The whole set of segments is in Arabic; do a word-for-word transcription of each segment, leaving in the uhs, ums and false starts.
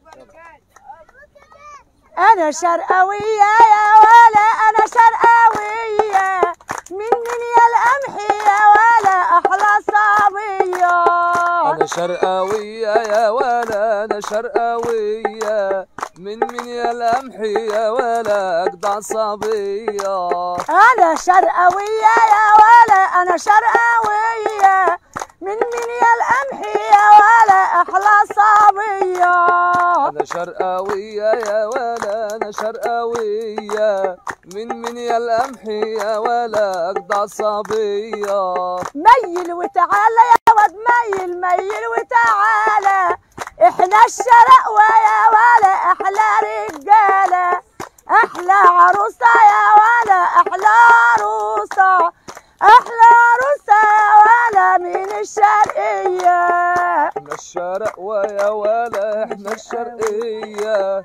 انا شرقاويه يا ولا انا شرقاويه من من يا القمح يا ولا احلى صبيه. انا شرقاويه يا ولا انا شرقاويه من من يا القمح يا ولا اجدع صبيه. انا شرقاويه يا ولا انا شرقاويه من من يا القمح يا ولا احلى صبيه. انا شرقاويه يا ولا انا شرقاويه من من يا القمح يا ولا اجدع صبيه. ميل وتعالى يا واد ميل ميل وتعالى احنا الشرقوة يا ولا احلى رجاله احلى عروسه يا ولا احلى عروسه احلى عروسه يا ولا من الشرقيه. احنا الشرقوة يا ولا احنا الشرقيه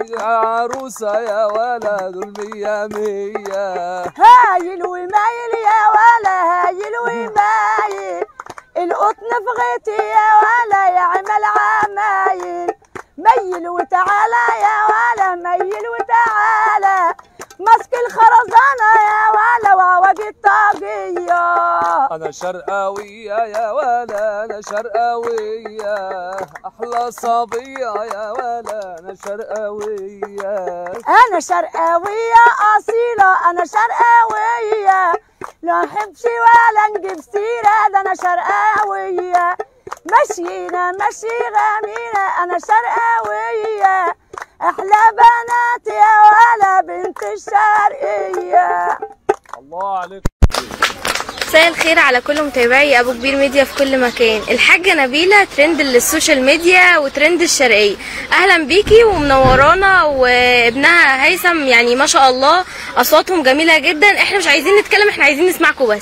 عروسه يا ولا دول مية مية. هايل ومايل يا ولا هايل ومايل القطن في غيتي يا ولا يعمل عمايل. ميل وتعالى يا ولا ميل وتعالى ماسك الخرزانه يا ولا وعوج الطاقيه. انا شرقاويه يا ولا انا شرقاويه احلى صبيه يا ولا انا شرقاويه. انا شرقاويه اصيله انا شرقاويه لا نحبش ولا نجيب سيره ده انا شرقاويه مشينا مشي غمينا انا شرقاويه احلى بنات يا ولا بنت الشرقيه. الله عليك. مساء الخير على كل متابعي ابو كبير ميديا في كل مكان. الحاجه نبيله ترند للسوشيال ميديا وترند الشرقيه، اهلا بيكي ومنورانا، وابنها هيثم يعني ما شاء الله اصواتهم جميله جدا. احنا مش عايزين نتكلم، احنا عايزين نسمعكم بس.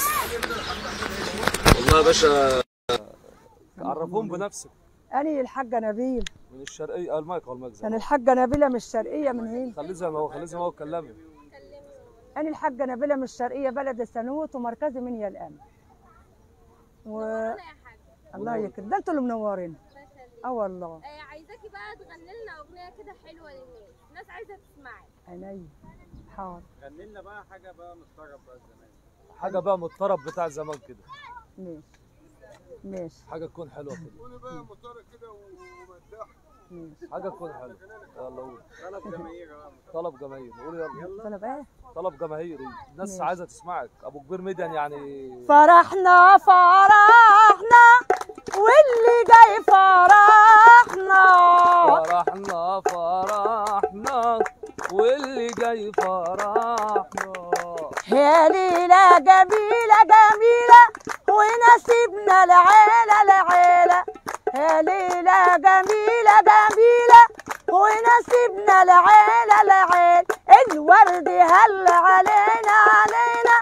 والله يا باشا عرفهم بنفسك. أنا الحاجة نبيل من الشرقية. المايك هو المايك. أنا الحاجة نبيلة من الشرقية من هنا. خليه زي ما هو خليه زي ما هو اتكلمي. أنا الحاجة نبيلة من الشرقية بلد السنوت ومركزي من يا القمح. و... الله يكرم ده انتوا اللي منورين. اه والله. آه عايزاكي بقى تغني لنا اغنيه كده حلوه للناس، الناس عايزه تسمعك. عينيا حاضر. غني لنا بقى حاجه بقى من الطرب بقى زمان. حاجه بقى من الطرب بتاع زمان كده. ماشي ماشي. حاجه تكون حلوه كده. قولي بقى مطرب كده ومداح. ماشي. حاجه تكون حلوه. يلا قول. طلب جماهير بقى. طلب جماهير. قولي يلا. طلب ايه؟ طلب جماهيري. الناس عايزه تسمعك. ابو كبير ميديا يعني. فرحنا فرحنا واللي جاي فرحنا. فرحنا فرحنا واللي جاي فرحنا. يا ليلة جميلة جميلة ونسيبنا العيلة العيلة. يا ليلة جميلة جميلة ونسيبنا العيلة العيلة. الورد هل علينا علينا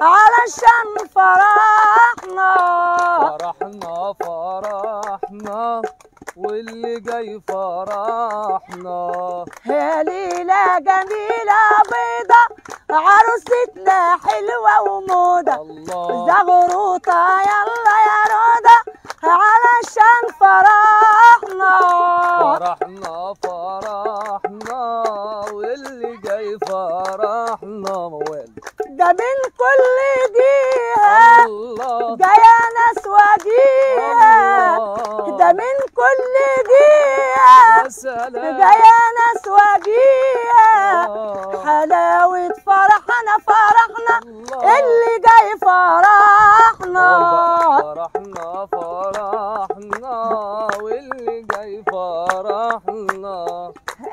علشان فرحنا. فرحنا فرحنا واللي جاي فرحنا. يا ليلة جميلة بيضة عروستنا حلوة وموضة. الله. زغروطة يلا يا رودة علشان فرحنا. فرحنا فرحنا واللي جاي فرحنا. موال ده من كل جهة الله. جاية ناس وجيهة. ده من كل جهة يا سلام. جاية ناس وجيهة. حلاوة فرحنا فرحنا اللي جاي فرحنا. فرحنا فرحنا واللي جاي فرحنا.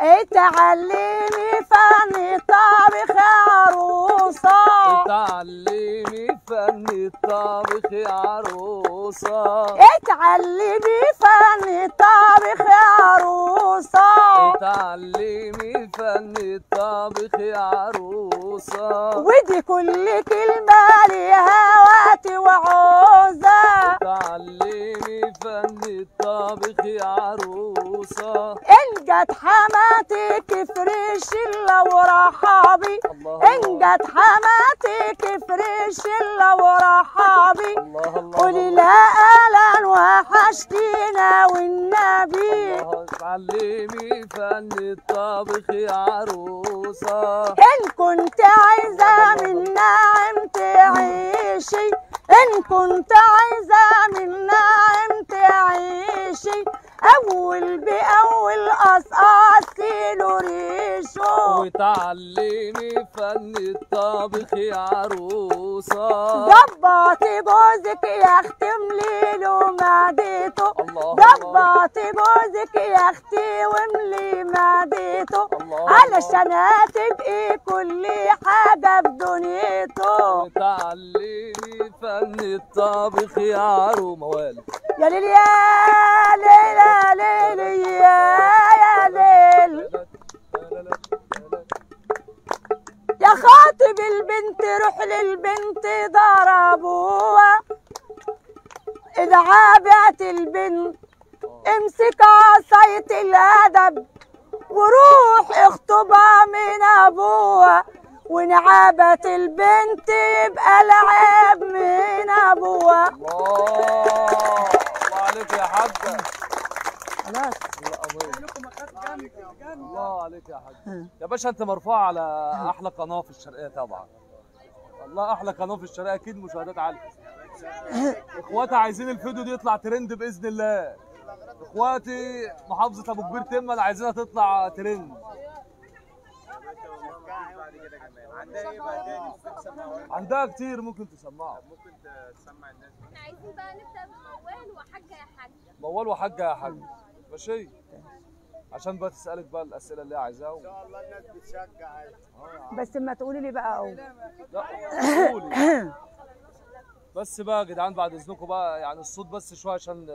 اتعلمي فن الطبخ يا عروسة. اتعلمي فن الطبخ يا عروسة. اتعلمي فن الطبخ يا عروسة. اتعلمي فن الطبخ يا عروسة. ودي كل كلمة ليها وقت وعوزة. اتعلمي فن الطبخ يا عروسة. إن جت حماتك فريش لو رحابي. إن جت حماتك فريش لو رحابي. قولي لا أهلا وحشتينا والنبي. وتعلمي فن الطبخ يا عروسة. إن كنت عايزة من نعم تعيشي، إن كنت عايزة من نعم تعيشي، أول بأول قصقص كيلو ريشو. وتعلمي فن الطبخ يا عروسة. ظبطي جوزك يا اختي املي له معدته، الله ظبطي جوزك يا اختي واملي معدته، الله علشان هتبقي كل حاجه في دنيته. وتعلمي فن الطبخ يا عرو موالي. يا ليل يا ليل يا ليل يا ليل يا خاطب البنت روح للبنت ضربوها، إذا عابت البنت امسك عصاية الأدب وروح اخطبها من أبوها، وإن عابت البنت يبقى العيب من أبوها. الله الله عليك يا حاجة. خلاص الله عليك يا حاج. يا باشا انت مرفوع على احلى قناه في الشرقيه طبعا. والله احلى قناه في الشرقيه، اكيد مشاهدات عاليه. اخواتي عايزين الفيديو دي يطلع ترند باذن الله. اخواتي محافظه ابو كبير تمن عايزينها تطلع ترند. عندها ايه بقى تاني ممكن تسمعها؟ عندها كتير ممكن تسمعها. ممكن تسمع الناس. احنا عايزين بقى نبدا بموال وحاجه يا حاجه. موال وحاجه يا حاج. ماشي؟ عشان بقى تسالك بقى الاسئله اللي هي عايزاها. ان شاء الله الناس بتشجع. بس ما تقولي لي بقى أول. لا قولي. بس بقى يا جدعان بعد اذنكم بقى يعني الصوت بس شويه عشان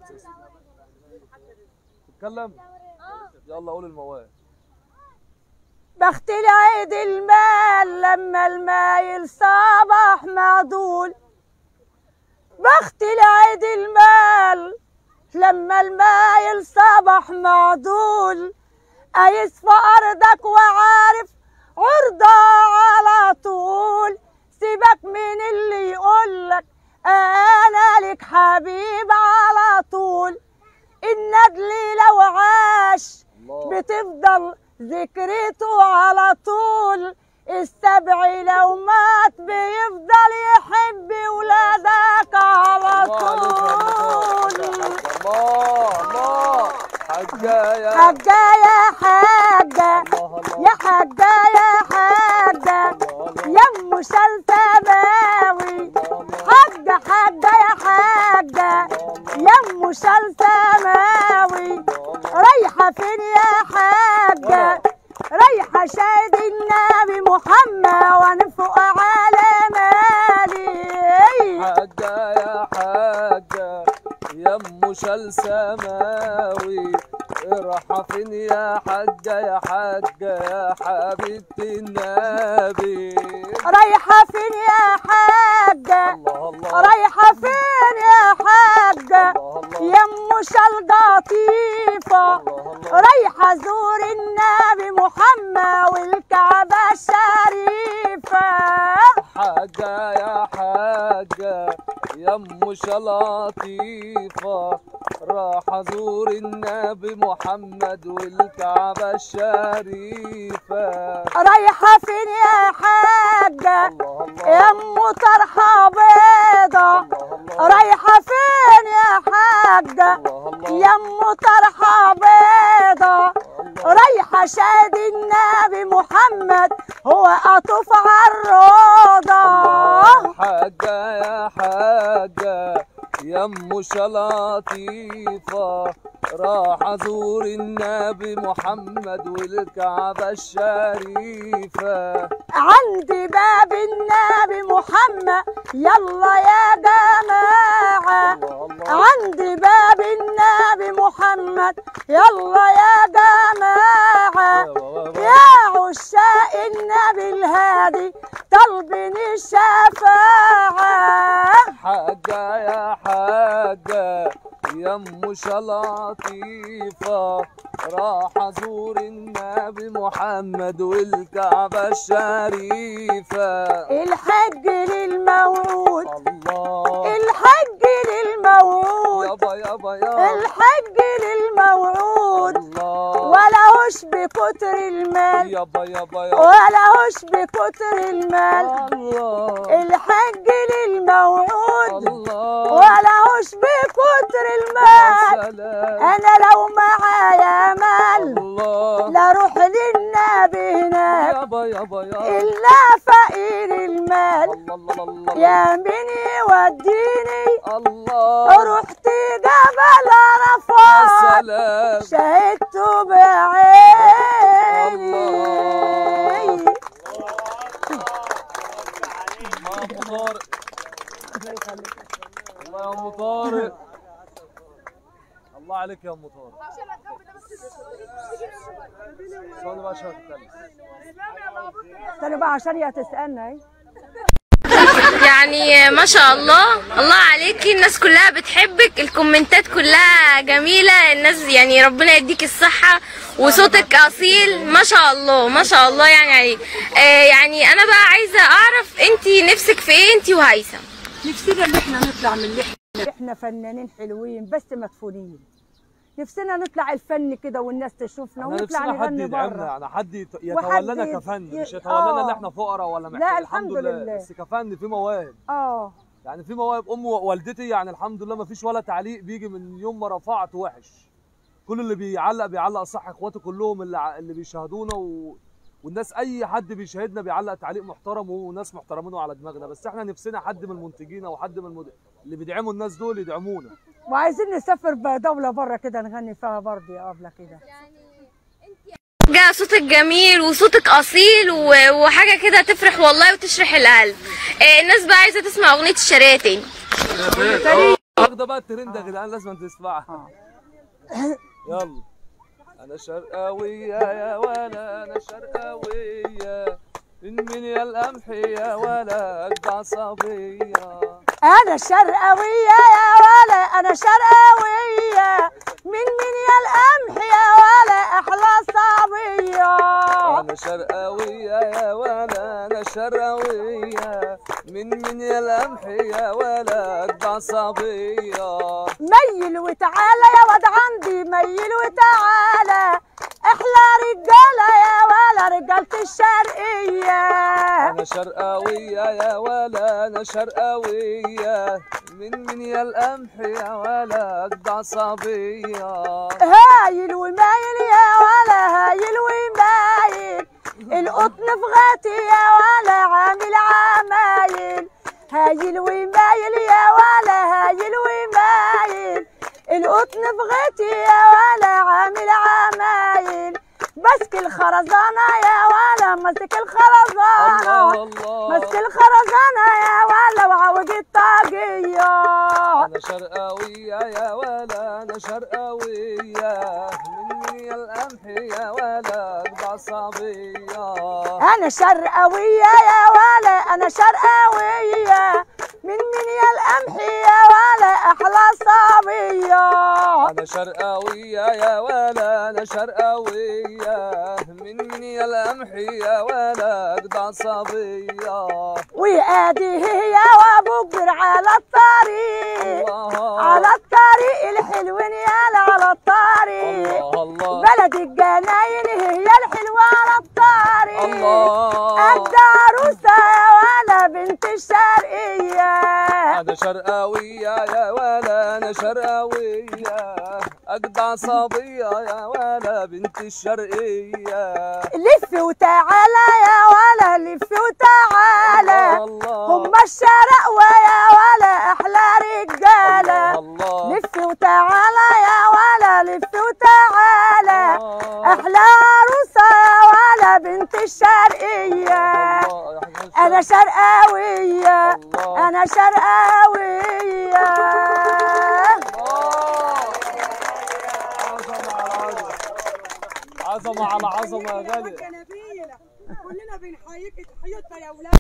تتكلم. يلا قول الموال. بخت العيد المال لما المايل صباح معدول، بخت العيد المال لما المايل صباح معدول، قايس في أرضك وعارف عرضة على طول، سيبك من اللي يقولك أنا لك حبيب على طول، الندل لو عاش بتفضل ذكرته على طول، السبع لو مات بيفضل يحب ولادك على طول. الله الله حاجة يا حاجة يا حاجة يا حاجة يا حاجة يا ام شلتماوي، حاجة حاجة يا حاجة يا ام شلتماوي، رايحة فين يا حاجة؟ رايحة شاهد النبي محمد وانفق على مالي. حاجة يا حاجة يا ام شلسماوي، رايحة فين يا حاجة يا حاجة يا حبيبة النبي؟ رايحة فين يا حاجة؟ الله الله رايحة فين يا حاجة؟ الله الله يا ام شلقطيفة، رايحة زور النبي محمد والكعبة الشريفة. حاجة يا حاجة يا ام شلطيفة، راح ازور النبي محمد والكعبة الشريفة. رايحة فين يا حاجة؟ الله الله يا ام طرحة بيضة، الله الله رايحة فين يا حاجة؟ الله الله يا ام طرحة بيضة، رايحة شاهد النبي محمد هو أطوف على الروضة. حاجة يا حاجة يا ام شلطيفة، راح ازور النبي محمد والكعبة الشريفة. عند باب النبي محمد يلا يا جماعة، الله الله عند باب النبي محمد يلا يا جماعة، يا عشاق النبي الهادي طالبين الشفاعة. حاجة يا حاجة يا ام شلطيفة، راح ازور النبي محمد والكعبة الشريفة. الحج للموعود، الله الحج للموعود، يابا يابا يابا الحج للموعود، الله هوش بكتر المال يابا يابا يابا ولا هوش بكتر المال الله الحج للموعود الله ولا هوش بكتر المال سلام انا لو معايا مال الله لا اروح للنبي هناك يابا يابا يابا الا فقير المال الله الله الله يا مين يوديني الله رحت جبل يا عرفات سلام شهدت بعيني الله يا ام طارق الله يا ام طارق الله عليك يا ام طارق صلي بقى عشان تتكلم استنى بقى عشان هي تسالنا اهي. يعني ما شاء الله الله عليكي، الناس كلها بتحبك، الكومنتات كلها جميلة، الناس يعني ربنا يديك الصحة وصوتك أصيل ما شاء الله ما شاء الله يعني عليك. آه يعني أنا بقى عايزة أعرف أنتي نفسك في إيه أنتي وهيثم؟ نفسنا ان احنا نطلع من اللي احنا احنا فنانين حلوين بس مدفونين. نفسنا نطلع الفن كده والناس تشوفنا احنا ونطلع نفسنا حد نغني يدعمنا، بره. يعني حد يت- وحد يتولانا ي- كفن، ي- مش يتولانا اللي آه. احنا فقراء ولا لا، محتاجين. الحمد لله. بس كفن في مواهب، اه يعني في مواهب. ام والدتي يعني الحمد لله ما فيش ولا تعليق بيجي من يوم ما رفعت وحش. كل اللي بيعلق بيعلق صح، اخواتي كلهم اللي ع- اللي بيشاهدونا و... والناس اي حد بيشاهدنا بيعلق تعليق محترم وناس محترمين على دماغنا. بس احنا نفسنا حد من المنتجين او حد من المد... اللي بيدعموا الناس دول يدعمونا. وعايزين نسافر بدولة بره كده نغني فيها برضه يا ابله كده. جا صوتك جميل وصوتك أصيل و- وحاجة كده تفرح والله وتشرح القلب. آه الناس بقى عايزة تسمع أغنية الشرقية تاني. واخده بقى الترند يا جدعان، لازم تسمعها. يلا. انا شرقاويه يا ولا انا شرقاويه من من يا القمح يا ولا اجدع صبيه. انا شرقاوية يا ولا انا شرقاوية من من يا القمح يا ولا احلى صبية. انا شرقاويه يا ولا انا شرقاويه من من يا القمح يا ولا اجدع صبيه. ميل وتعالى يا واد عندي ميل وتعالى احلى رجالة يا ولا رجالة الشرقية. انا شرقاويه يا ولا انا شرقاويه من من يا القمح يا ولا اجدع صبيه. هايل ومايل يا ولا هايل ومايل القطن في غاتي يا ولا عامل عمايل. هايل ومايل يا ولا هايل ومايل القطن في غاتي يا ولا عامل عمايل. ماسك الخرزانة يا ولا ماسك الخرزانة الله الله. ماسك الخرزانة يا ولا وعوج الطاقية. انا شرقاويه يا ولا انا شرقاويه من من يا القمح يا ولا اجدع صبيه. أنا شرقاوية يا ولا أنا شرقاوية من من يا القمح يا ولا أحلى صبية. انا شرقاويه يا ولا انا شرقاويه من من يا القمح يا ولا اجدع صبيه. وآدي هي وأبو كبير على الطريق الله على الطريق الحلوين يالا على الطريق. الله الله بلد الجناين هي الحلوة على الطريق. الله. قد عروسة يا ولا بنت الشرقية. انا شرقاويه يا ولا انا شرقاويه اجدع صبيه يا ولا بنت الشرقيه. لف وتعالى يا ولا لف وتعالى الله. هما الشرقوة يا ولا أحلى رجالة. الله. لف وتعالى يا ولا لف وتعالى الله. أحلى عروسة يا ولا بنت الشرقية. الله. أنا شرقاوية الله. أنا شرقاوية. عظمه على عظمه يا غالي. كلنا بنحييك تحيتنا يا ولاد.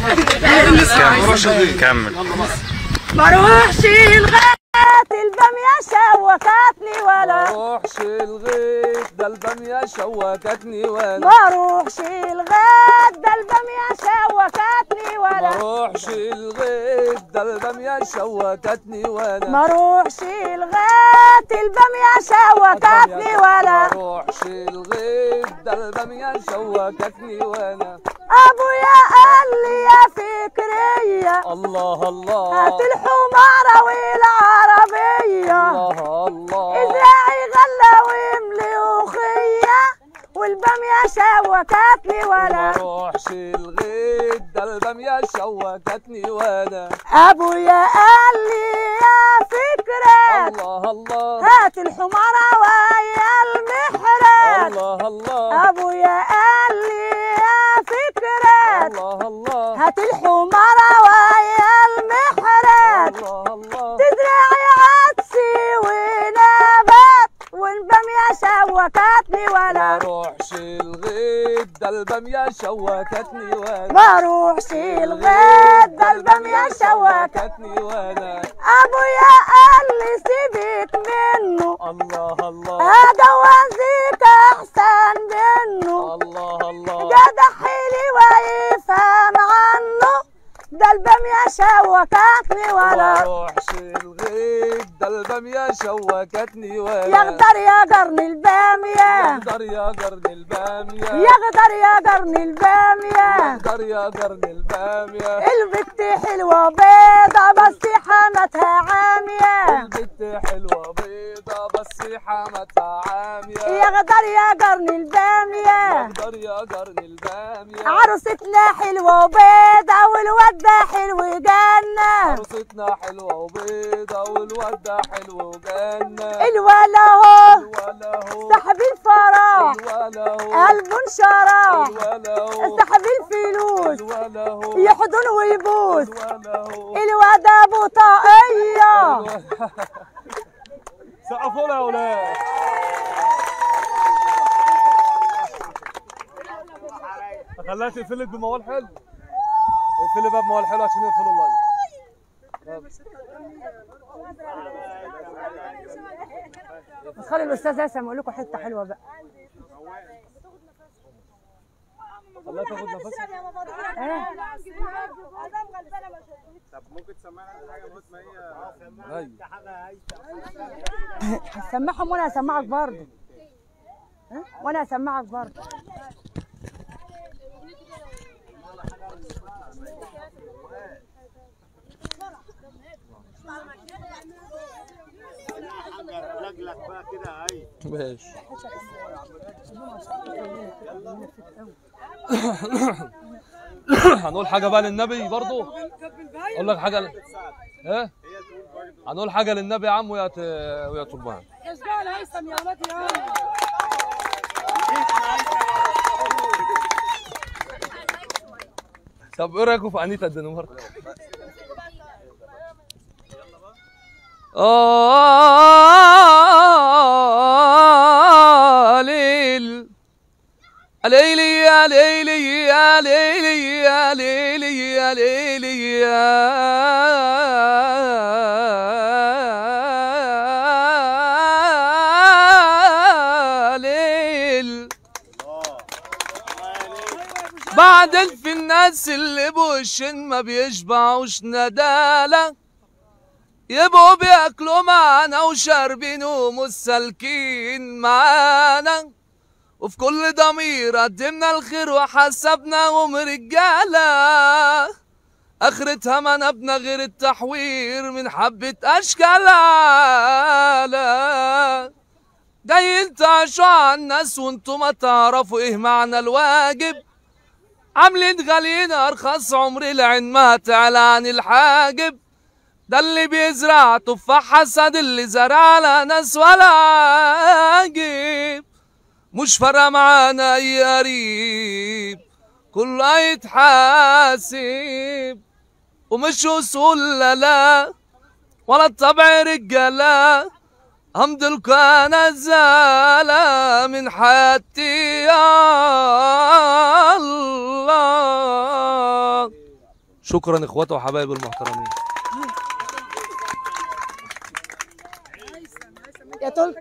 كمل. ما اروحش لغايه الباميه شوكتني ولا ما اروحش الغيط ده الباميه شوكتني وانا ما اروحش الغد ده الباميه شوكتني ما ولا اروحش الغيط ده الباميه شوكتني وانا ما اروحش الغد الباميه شوكتني ما ولا اروحش الغيط ده الباميه شوكتني وانا ابويا قال لي يا فكريه الله الله هات الحماره والعربيه الله الله ازرعي غله واملي وخيه والباميه شوكتني ما ولا اروحش الغيط ده الباميه شوكتني وانا ابويا قال لي يا فكره الله الله هات الحماره ويا المحرات الله الله ابويا قال لي يا فكره الله الله هات الحماره ويا المحرات الله الله تزرعي عدسي ونبات والباميه شوكتني ما ولا اروحش الغيط ده الباميه شوكتني وانا ما اروحش الغد ده الباميه شوكتني شوكتني وانا ابويا قال لي سيبك منه الله الله اجوزك احسن منه الله الله جدع حلي ويفهم عنه ده الباميه شوكتني ما ولا اروحش الغيط ده الباميه شوكتني وانا يقدر يقرني الباميه يقدر يا قرن الباميه يقدر يقرني الباميه يقدر يا قرن الباميه البت حلوه بيضه بس حمتها عاميه البت حلوه بيضه بس حمتها عاميه يقدر يقرني الباميه يقدر يا قرن الباميه عروستنا حلوه وبيضه والواد ده حلو جنه عروستنا حلوه وبيضه والواد ده حلو وجنه الولا هو الولا هو صاحب الفرح الولا هو قلبه انشرح الولا هو صاحب الفلوس الولا هو يحضن ويبوس الولا هو الواد ابو طاقيه سقفوا له يا ولاد. خليها تقفلك بموال حلو. اقفلي باب موال حلو عشان يقفلوا اللايف. بس خلي الاستاذ هيثم يقول لكم حته حلوه بقى. خليها تاخد نفسها. ايه طب ممكن تسمعنا حاجه لغايه ما هي ايوه هسمعهم وانا هسمعك برضه. ها؟ وانا هسمعك برضه. لجلك بقى كده اهي ماشي. هنقول حاجه بقى للنبي برضه. اقول لك حاجه ل... ايه هنقول حاجه للنبي يا عم ويا ت... ويا تربان. اشجعوا الهيثم يا ولاد يا عم. طب ايه رايكم في انيتا الدنمارك؟ آه ليل ليلي يا ليلي يا ليلي يا ليلي يا ليلي يا ليل. بعدين في الناس اللي بوشن ما بيشبعوش ندالة يبقوا بياكلوا معانا وشاربين ومسالكين معانا وفي كل ضمير قدمنا الخير وحسبناهم رجالة اخرتها ما نبنى غير التحوير من حبة اشكال عالة جايين تعيشوا على الناس وانتوا ما تعرفوا ايه معنى الواجب عاملين غاليين ارخص عمر العين ما تعلى عن الحاجب ده اللي بيزرع تفاح حسد اللي زرع على ناس ولا عاجب مش فارقه معانا اي قريب كله هيتحاسب ومش اصول لا لا ولا الطبع رجاله همدلكوا انا زالة من حياتي يا الله. شكرا اخواتي وحبايبي المحترمين. يا طول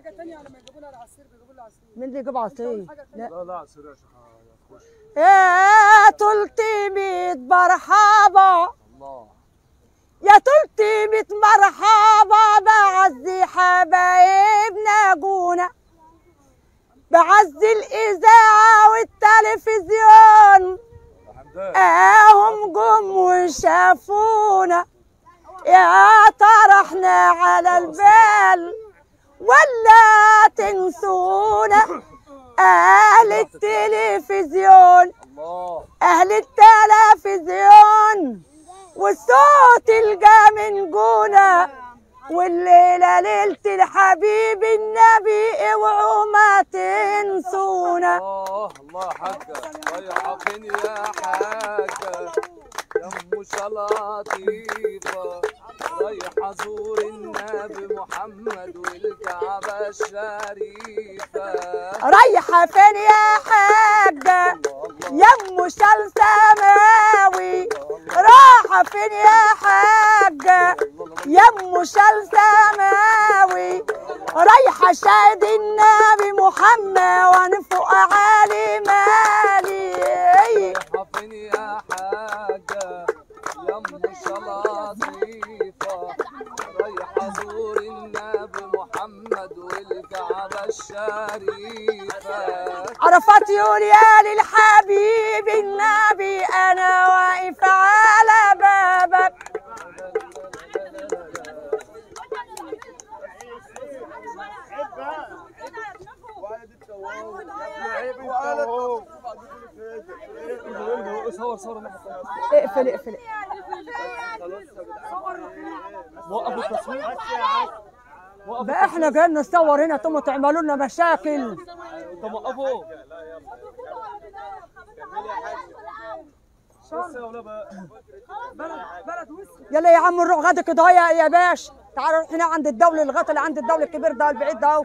مين اللي يجيب عصير؟ لا لا لا عصير يا شيخ. يا تلتي ميت مرحبا الله. يا تلتي ميت مرحبا بعز حبايبنا جونا، بعز الإذاعة والتلفزيون اهم جم وشافونا. يا ترى احنا على البال ولا تنسونا؟ اهل التلفزيون اهل التلفزيون والصوت الجا من جونا، والليله ليله الحبيب النبي اوعوا ما تنسونا. الله الله يا حاجه رايحه فين يا حاجه يا ام شلاطيفه، رايحه ازور النبي محمد والكعبه الشريفه. رايحه فين يا حاجه يا ام شال سماوي، رايحه فين يا حاجه يا ام شال سماوي، رايحه شاهد النبي محمد وانفق عالي مالي. رايحه فين يا حاجه يا ام شلاطيفه، رايحه ازور النبي محمد والكعبه الشريفه. عرفات يقول يا للحبيب النبي انا واقف على بابك. صور صور اقفل اقفل وقف التصوير. بقى احنا جايين نصور هنا انتوا تعملوا لنا مشاكل. طب وقفوا يلا يا عم نروح غدا كده يا يا باشا. تعالوا احنا عند الدولة الغطا اللي عند الدولة الكبير ده البعيد ده اهو.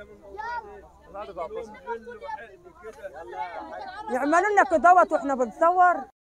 يعملوا لنا كده واحنا بنصور.